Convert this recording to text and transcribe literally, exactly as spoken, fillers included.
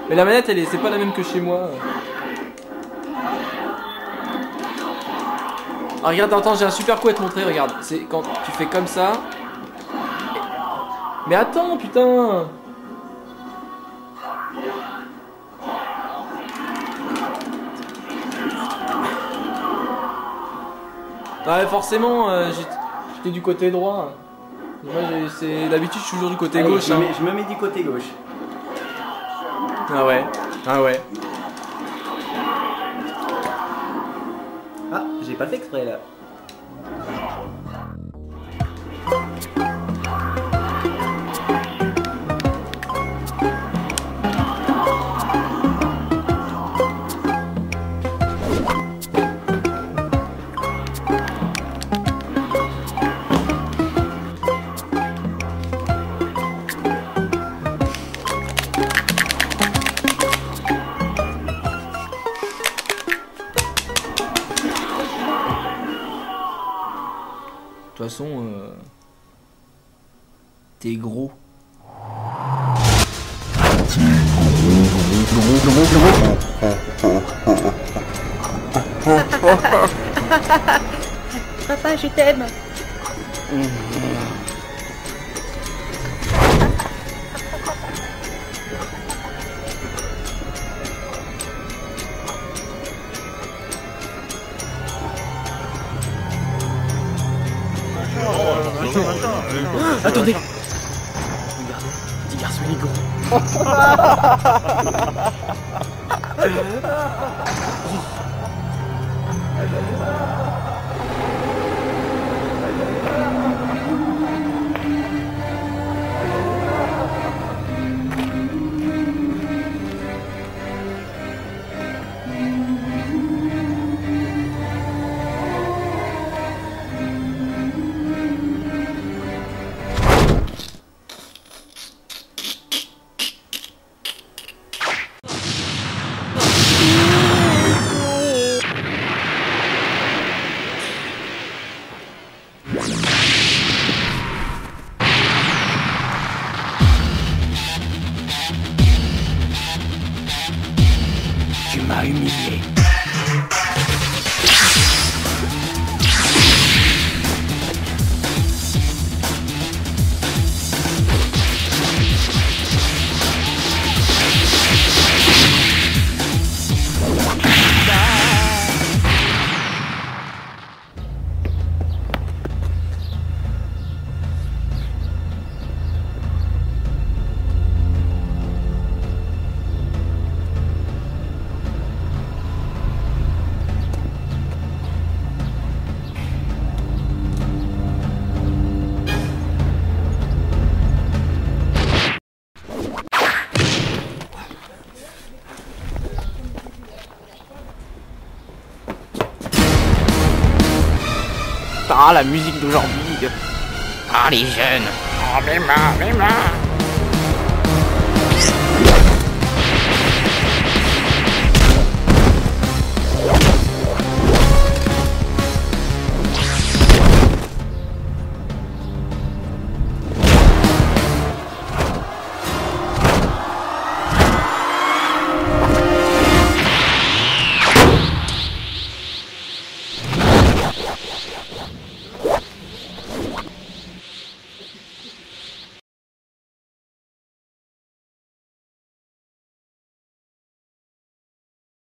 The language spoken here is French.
Mais la manette, elle est, c'est pas la même que chez moi. Ah, regarde, attends, j'ai un super coup à te montrer, regarde. C'est quand tu fais comme ça. Mais attends, putain. Ouais, forcément, euh, j'étais du côté droit. Moi, c'est d'habitude, je suis toujours du côté Allez, gauche. Je, hein. me mets, je me mets du côté gauche. Ah ouais, ah ouais. Ah, j'ai pas fait exprès là. De toute façon, euh... t'es gros. Papa, je t'aime. Attendez. Regardez, petit garçon il est gros. Tu m'as humilié. Ah, la musique d'aujourd'hui. Ah, les jeunes. Oh, mes mains, mes mains.